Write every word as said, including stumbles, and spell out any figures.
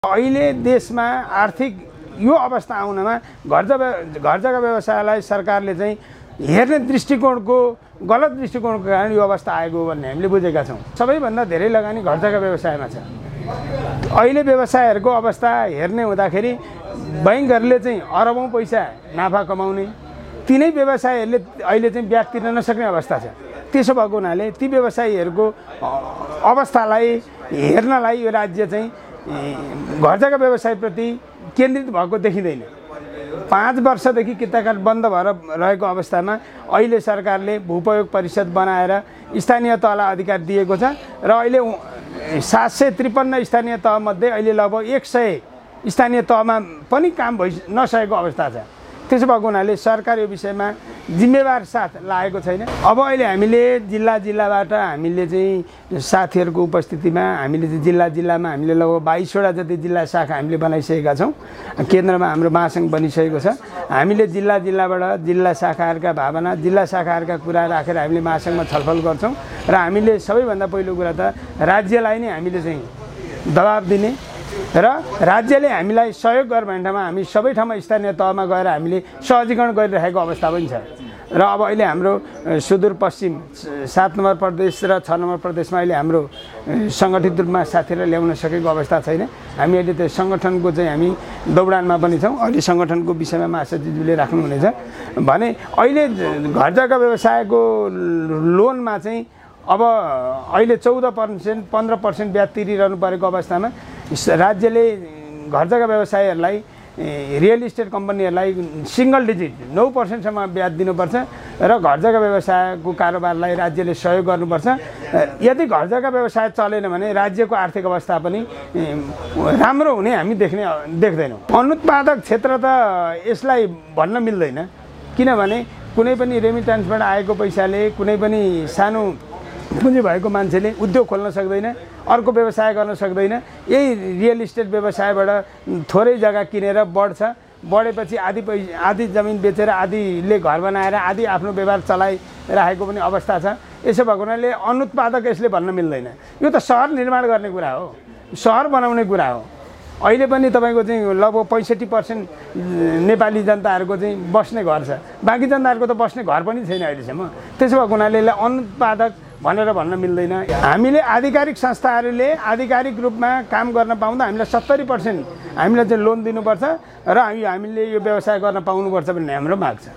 अहिले देशमा आर्थिक यो अवस्था आउनमा घर जग्गा घर जग्गा व्यवसायलाई सरकारले चाहिँ हेर्ने दृष्टिकोणको गलत दृष्टिकोणको कारण यो अवस्था आएको भन्ने हामीले बुझेका छौँ। सबैभन्दा धेरै लगानी घर जग्गा व्यवसायमा छ। अहिले व्यवसायहरूको अवस्था हेर्ने हुँदाखेरि बैंकहरूले चाहिँ अरबौं पैसा नाफा कमाउने, तिनै व्यवसायहरूले अहिले चाहिँ ब्याज तिर्न नसक्ने अवस्था छ। त्यसो भएको हुनाले ती व्यवसायीहरूको अवस्थालाई हेर्नलाई यो राज्य चाहिँ घर जग्गा व्यवसायप्रति केन्द्रित भएको देखिँदैन। पाँच वर्षदेखि किताकाट बन्द भएर रहेको अवस्थामा अहिले सरकारले भूपयोग परिषद बनाएर स्थानीय तहलाई अधिकार दिएको छ र अहिले सात सय त्रिपन्न स्थानीय तहमध्ये अहिले लगभग एक सय स्थानीय तहमा पनि काम भइ नसकेको अवस्था छ। त्यसो भएको हुनाले सरकार यो विषयमा जिम्मेवार साथ लागेको छैन। अब अहिले हामीले जिल्ला जिल्लाबाट हामीले चाहिँ साथीहरूको उपस्थितिमा हामीले चाहिँ जिल्ला जिल्लामा हामीले लगभग बाइसवटा जति जिल्ला शाखा हामीले बनाइसकेका छौँ। केन्द्रमा हाम्रो महासङ्घ बनिसकेको छ। हामीले जिल्ला जिल्लाबाट जिल्ला शाखाहरूका भावना, जिल्ला शाखाहरूका कुरा राखेर हामीले महासङ्घमा छलफल गर्छौँ र हामीले सबैभन्दा पहिलो कुरा त राज्यलाई नै हामीले चाहिँ दबाब दिने र राज्यले हामीलाई सहयोग गर्ने ठाउँमा हामी सबै ठाउँमा स्थानीय तहमा गएर हामीले सहजीकरण गरिरहेको अवस्था पनि छ। र अब अहिले हाम्रो सुदूरपश्चिम सात नम्बर प्रदेश र छ नम्बर प्रदेशमा अहिले हाम्रो सङ्गठित रूपमा साथीहरूलाई ल्याउन सकेको अवस्था छैन। हामी अहिले त्यो सङ्गठनको चाहिँ हामी दौडानमा पनि छौँ। अहिले सङ्गठनको विषयमा महासचिवले राख्नुहुनेछ भने अहिले घर जग्गा व्यवसायको लोनमा चाहिँ अब अहिले चौध पर्सेन्ट पन्ध्र पर्सेन्ट ब्याज तिरिरहनु परेको अवस्थामा राज्यले घर जग्गा व्यवसायहरूलाई रियल इस्टेट कम्पनीहरूलाई सिङ्गल डिजिट नौ पर्सेन्टसम्म ब्याज दिनुपर्छ र घर जग्गा व्यवसायको कारोबारलाई राज्यले सहयोग गर्नुपर्छ। यदि घर जग्गा व्यवसाय चलेन भने राज्यको आर्थिक अवस्था पनि राम्रो हुने हामी देख्ने देख्दैनौँ। अनुत्पादक क्षेत्र त यसलाई भन्न मिल्दैन, किनभने कुनै पनि रेमिट्यान्सबाट आएको पैसाले कुनै पनि सानो पुँजी भएको मान्छेले उद्योग खोल्न सक्दैन, अर्को व्यवसाय गर्न सक्दैन। यही रियल इस्टेट व्यवसायबाट थोरै जग्गा किनेर बढ्छ, बढेपछि आधी पैसा आधी जमिन बेचेर आधीले घर बनाएर आधी आफ्नो व्यवहार चलाइरहेको पनि अवस्था छ। यसो भएको हुनाले अनुत्पादक यसले भन्न मिल्दैन। यो त सहर निर्माण गर्ने कुरा हो, सहर बनाउने कुरा हो। अहिले पनि तपाईँको चाहिँ लगभग पैँसठी पर्सेन्ट नेपाली जनताहरूको चाहिँ बस्ने घर छ, बाँकी जनताहरूको त बस्ने घर पनि छैन अहिलेसम्म। त्यसो भएको हुनाले यसलाई अनुत्पादक भनेर भन्न मिल्दैन। हामीले आधिकारिक संस्थाहरूले आधिकारिक रूपमा काम गर्न पाउँदा हामीलाई सत्तरी पर्सेन्ट हामीलाई चाहिँ लोन दिनुपर्छ र हामीले यो व्यवसाय गर्न पाउनुपर्छ भन्ने हाम्रो माग छ।